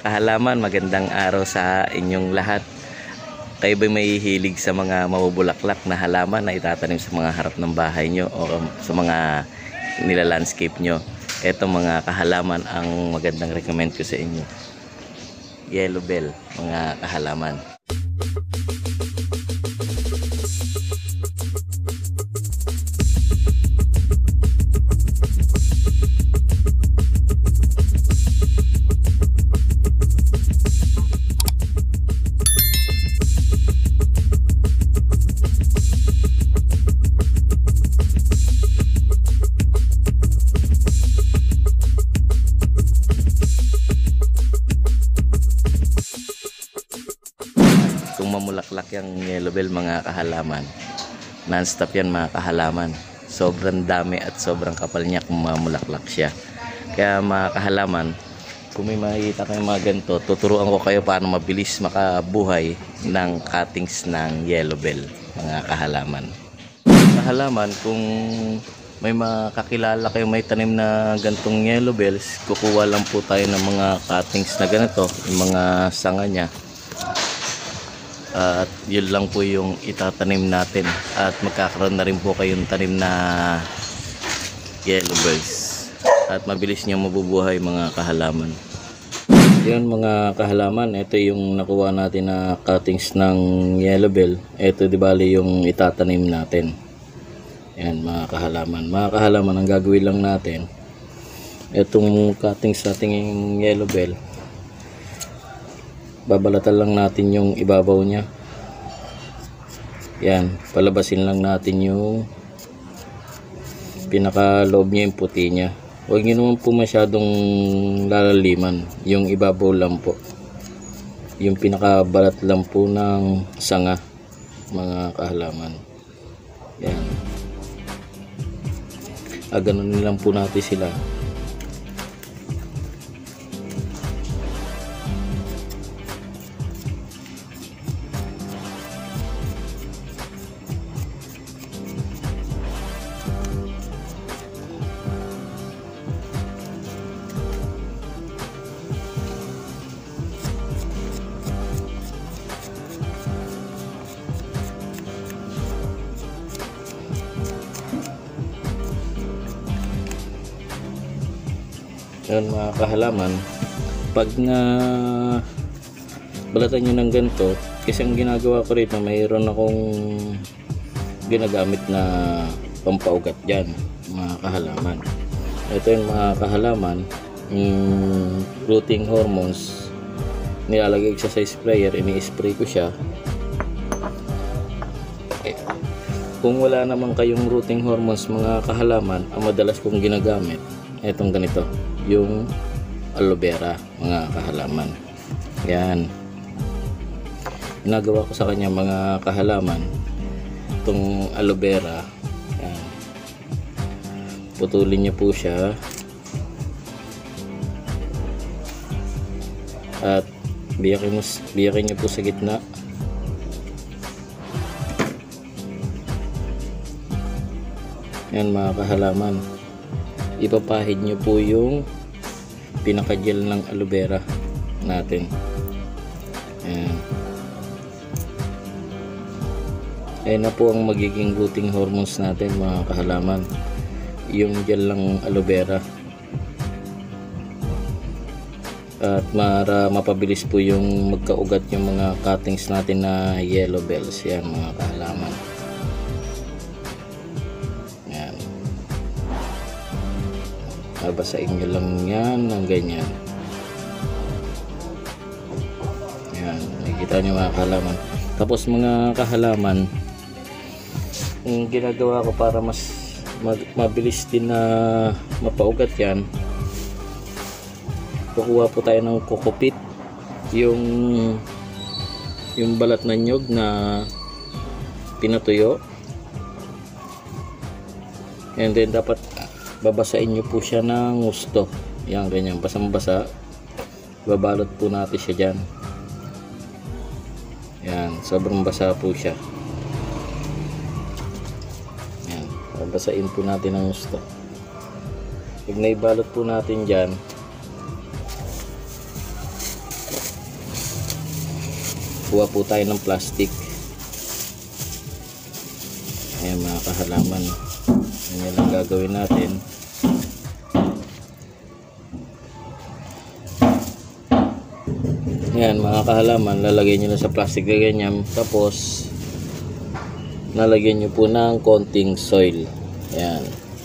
kahalaman, magandang araw sa inyong lahat. Kayo ba may hilig sa mga mabubulaklak na halaman na itatanim sa mga harap ng bahay nyo o sa mga nila-landscape nyo? Ito mga kahalaman ang magandang recommend ko sa inyo. Yellow bell, mga kahalaman. Kung mamulaklak yung yellow bell mga kahalaman, non-stop yan mga kahalaman. Sobrang dami at sobrang kapal niya kung mamulaklak siya. Kaya mga kahalaman, kung may makikita kayong mga ganito, tuturuan ko kayo paano mabilis makabuhay ng cuttings ng yellow bell mga kahalaman. Kahalaman, kung may makakilala kayo may tanim na gantong yellow bells, kukuha lang po tayo ng mga cuttings na ganito, yung mga sanga niya. At yun lang po yung itatanim natin at magkakaroon na rin po kayong tanim na yellow bells at mabilis nyo mabubuhay mga kahalaman. Yun mga kahalaman, ito yung nakuha natin na cuttings ng yellow bell. Ito di bali yung itatanim natin. Yan mga kahalaman. Mga kahalaman, ang gagawin lang natin, itong cuttings natin yung yellow bell, babalatan lang natin yung ibabaw niya. Yan, palabasin lang natin yung pinakaloob niya, yung puti niya. Huwag nyo naman po masyadong lalaliman, yung ibabaw lang po, yung pinakabalat lang po ng sanga mga kahalaman. Yan, ganun lang po natin sila. Yan mga kahalaman, pag na balatan nyo ng ganito, kasi ang ginagawa ko rito, mayroon akong ginagamit na pampaugat dyan mga kahalaman. Ito yung mga kahalaman, rooting hormones, nilalagay ko sa sprayer, ini-spray ko siya. Kung wala naman kayong rooting hormones mga kahalaman, ang madalas kong ginagamit etong ganito, yung aloe vera mga kahalaman. Yan, ginagawa ko sa kanya mga kahalaman, itong aloe vera. Yan, putulin niyo po siya at biyakin niyo po sa gitna. Yan mga kahalaman, ipapahid nyo po yung pinaka-gel ng aloe vera natin. Ayan. Ayan na po ang magiging rooting hormones natin mga kahalaman, yung gel ng aloe vera. At mapabilis po yung magkaugat yung mga cuttings natin na yellow bells. Yan mga kahalaman. Basahin nyo lang yan ng ganyan. Yan, nakikita nyo mga kahalaman. Tapos mga kahalaman, yung ginagawa ko para mas mabilis din na mapaugat yan, kukuha po tayo ng kokopit, yung balat ng nyog na pinatuyo, and then dapat babasain nyo po siya ng gusto. Yan, ganyan, basang-basa. Babalot po natin siya dyan. Yan, sobrang basa po siya. Yan, babasain po natin ng gusto. Pag naibalot po natin dyan, kuha po tayo ng plastic. Ayan mga kahalaman, yan lang gagawin natin. Yan mga kahalaman, lalagay nyo na sa plastic na ganyan, tapos nalagyan nyo po ng konting soil. Yan,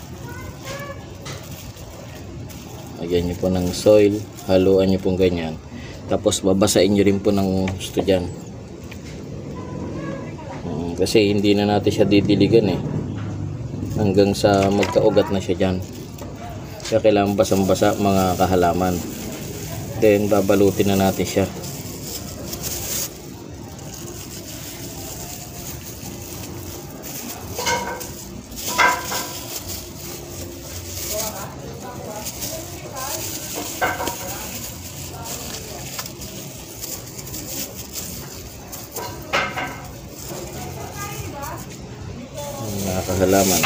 lagyan nyo po ng soil, haluan nyo pong ganyan, tapos babasain nyo rin po ng gusto dyan. Kasi hindi na natin siya didiligan hanggang sa magkaugat na siya dyan. Kaya kailangan basang-basa mga kahalaman. Then babalutin na natin siya. Mga kahalaman,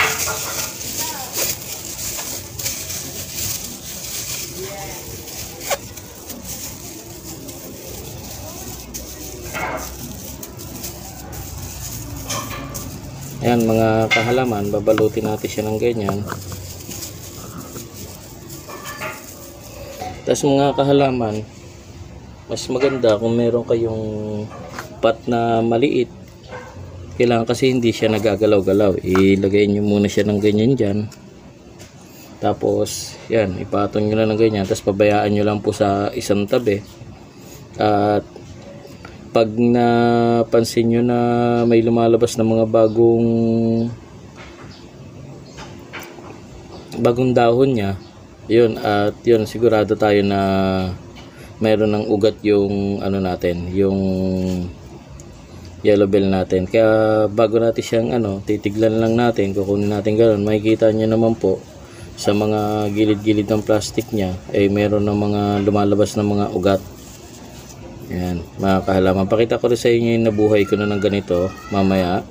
ayan mga kahalaman, babalutin natin siya ng ganyan. Tapos mga kahalaman, mas maganda kung meron kayong pot na maliit. Kailangan kasi hindi siya nagagalaw-galaw. Ilagay nyo muna siya ng ganyan dyan. Tapos, yan, ipatong nyo lang ng ganyan. Tapos pabayaan nyo lang po sa isang tabi. At pag napansin nyo na may lumalabas na mga bagong dahon niya, yun, at yun, sigurado tayo na mayroon ng ugat yung ano natin, yung yellow bell natin. Kaya bago natin siyang titiglan lang natin, kukunin natin gano'n, makikita nyo naman po sa mga gilid-gilid ng plastic niya ay meron ng mga lumalabas na mga ugat. Yan mga kahalaman, pakita ko rin sa inyo yung nabuhay ko na ng ganito. Mamaya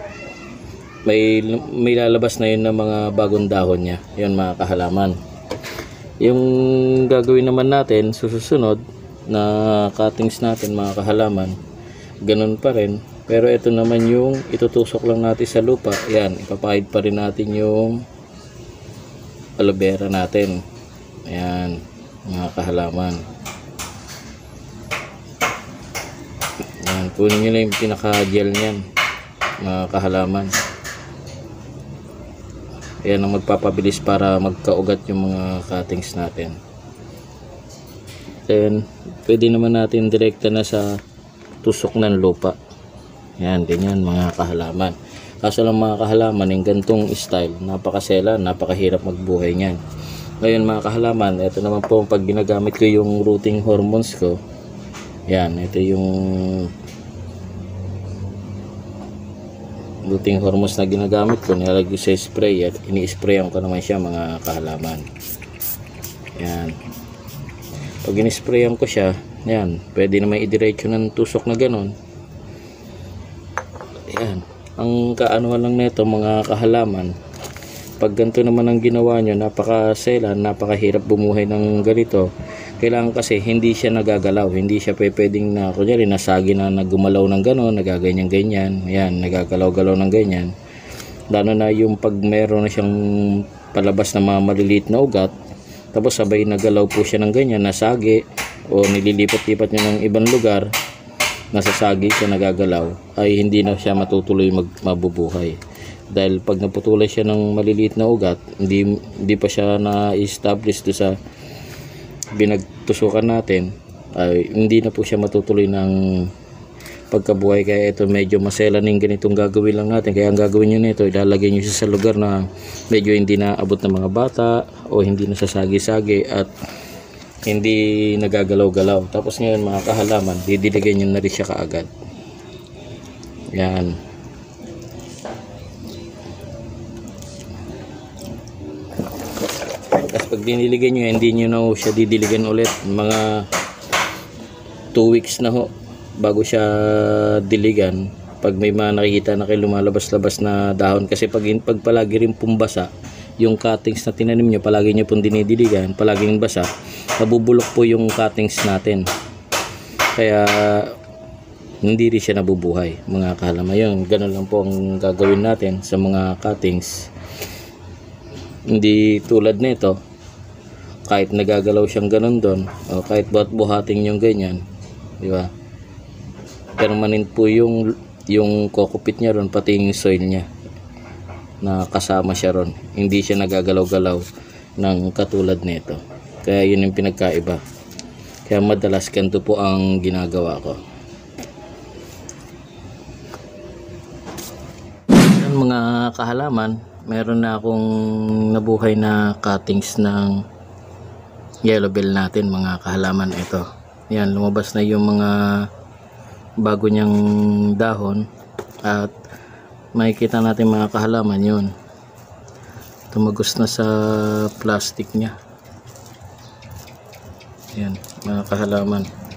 may lalabas na yun ng mga bagong dahon niya. Yun mga kahalaman. Yung gagawin naman natin susunod na cuttings natin mga kahalaman, ganun pa rin, pero ito naman yung itutusok lang natin sa lupa. Yan, ipapahid pa rin natin yung aloe vera natin. Ayan mga kahalaman, yan, kunin nyo lang yung pinaka gel nyan mga kahalaman. Ayan ang magpapabilis para magkaugat yung mga cuttings natin. Then pwede naman natin direkta na sa tusok ng lupa. Yan, ganyan mga kahalaman. Kaso lang mga kahalaman, yung gantong style, napakasela, napakahirap magbuhay niyan. Ngayon mga kahalaman, ito naman po pag ginagamit ko yung rooting hormones ko. Yan, ito yung rooting hormones na ginagamit ko, nilalagay sa spray at ini-sprayan ko naman siya mga kahalaman. Yan, pag in-sprayan ko siya, yan, pwede naman idiretso ng tusok na ganon. Yan, ang kaanuhan lang nito mga kahalaman, pag ganito naman ang ginawa nyo, napakasela, napakahirap bumuhay ng ganito. Kailangan kasi hindi siya nagagalaw, hindi siya pwedeng na kunyari nasagi na nagumalaw ng ganon, nagaganyan ganyan. Yan, nagagalaw-galaw ng ganyan. Lalo na yung pag meron na siyang palabas na mga maliliit na ugat, tapos sabay nagalaw po siya ng ganyan, nasagi o nililipat-lipat niya ng ibang lugar, nasasagi siya, nagagalaw, ay hindi na siya matutuloy mabubuhay. Dahil pag naputulay siya ng maliliit na ugat, hindi pa siya na-establish do sa binagtusukan natin, ay hindi na po siya matutuloy ng pagkabuhay. Kaya ito medyo masela ng ganitong gagawin lang natin. Kaya ang gagawin nyo nito, ilalagay nyo siya sa lugar na medyo hindi na abot ng mga bata o hindi na sasagi-sagi at hindi nagagalaw-galaw. Tapos ngayon mga kahalaman, didiligan nyo na rin siya kaagad. Yan. Tapos pag diniligan nyo, hindi nyo na siya didiligan ulit. Mga 2 weeks na ho bago siya diligan. Pag may mga nakikita na kayo lumalabas-labas na dahon, kasi pag palagi rin pumbasa yung cuttings na tinanim nyo, palagi nyo pong dinidiligan, palaging basa, nabubulok po yung cuttings natin. Kaya hindi rin siya nabubuhay mga kahalaman. Yun, ganun lang po ang gagawin natin sa mga cuttings. Hindi tulad nito, kahit nagagalaw siyang ganun doon, o kahit buhating yung ganyan, di ba? Permanent po yung kokopit niya ron, pati yung soil niya na kasama siya ron. Hindi siya nagagalaw-galaw ng katulad nito. Kaya yun yung pinagkaiba. Kaya madalas ganito po ang ginagawa ko. Yan mga kahalaman, meron na akong nabuhay na cuttings ng yellow bell natin mga kahalaman. Ito, yan, lumabas na yung mga bago niyang dahon at makikita natin mga kahalaman yun, tumagos na sa plastic niya. Yan mga kahalaman,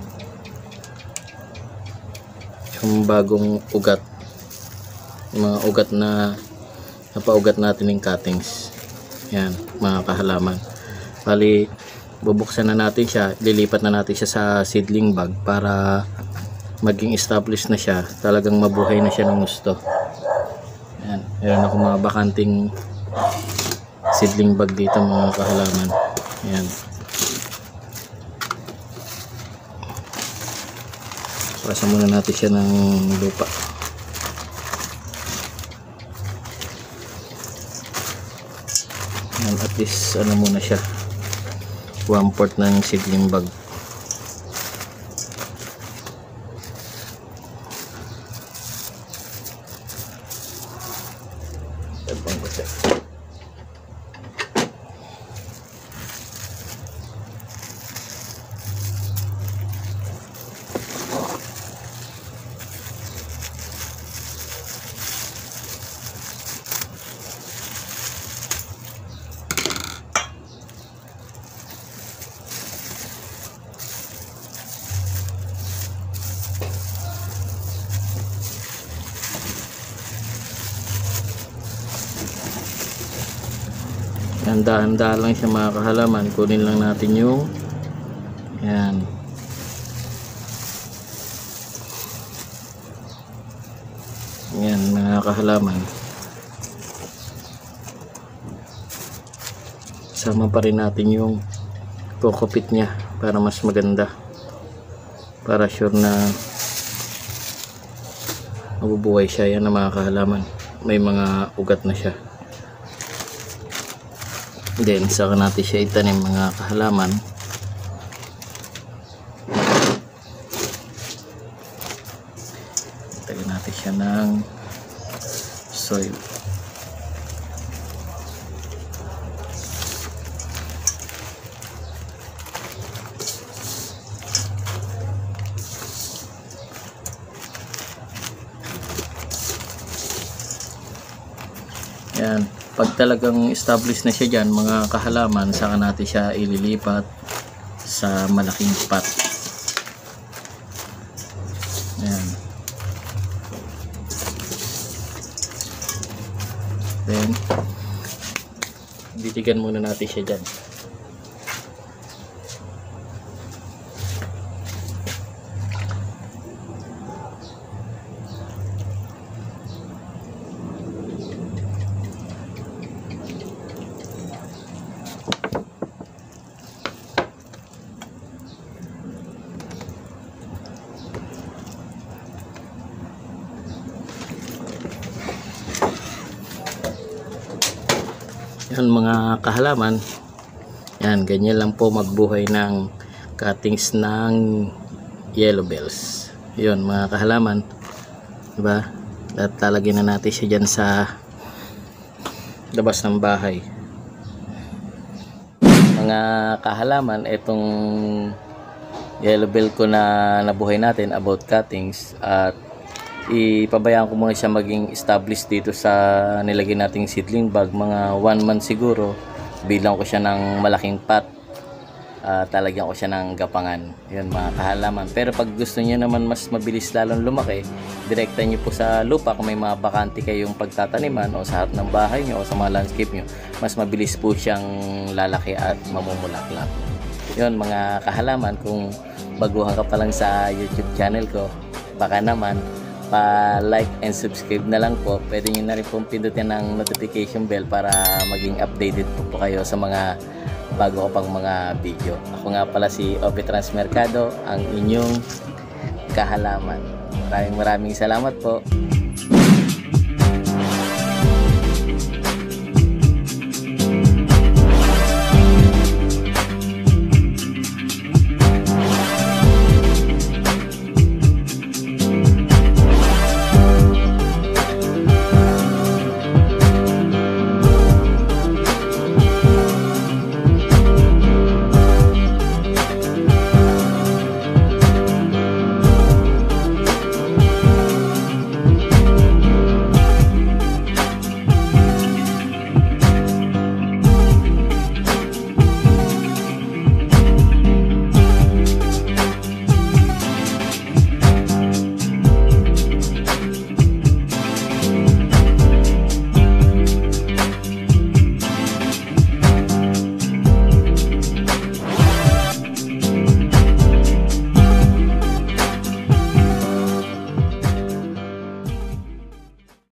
yung bagong ugat, yung mga ugat na napaugat natin yung cuttings. Yan mga kahalaman, bali bubuksan na natin siya, lilipat na natin siya sa seedling bag para maging established na siya, talagang mabuhay na siya ng gusto. Yan, meron ako mga bakanting seedling bag dito mga kahalaman. Yan, pasa muna natin siya ng lupa. Yan, at least ano muna siya, 1/4 ng seedling bag. Handa-handa lang siya mga kahalaman. Kunin lang natin yung yan, yan mga kahalaman. Sama pa rin natin yung kokopit niya para mas maganda, para sure na mabubuhay siya. Yan na mga kahalaman, may mga ugat na siya. Then saka natin siya itanim mga kahalaman. Tagal natin siya ng soil. Yan. Pag talagang established na siya dyan mga kahalaman, saka natin siya ililipat sa malaking pot. Ayan. Then bitigan muna natin siya dyan. Yan mga kahalaman, yan, ganyan lang po magbuhay ng cuttings ng yellow bells. Yun mga kahalaman, diba? At lalagyan na natin siya dyan sa labas ng bahay. Mga kahalaman, itong yellow bell ko na nabuhay natin about cuttings, at ipabayaan ko muna siya maging established dito sa nilagay nating seedling bag. Mga 1 month siguro, bilang ko siya ng malaking pot, talagyan ko siya ng gapangan. Yun mga kahalaman. Pero pag gusto niyo naman mas mabilis lalong lumaki, direkta niyo po sa lupa. Kung may mga bakante kayong pagtataniman o sa harap ng bahay niyo o sa mga landscape niyo, mas mabilis po siyang lalaki at mamumulaklak. Yun mga kahalaman, kung baguhan ka pa lang sa YouTube channel ko, baka naman pa-like and subscribe na lang po. Pwede nyo na rin pong pindutin ng notification bell para maging updated po kayo sa mga bago ko pang mga video. Ako nga pala si Ope Transmercado, ang inyong kahalaman. Maraming salamat po.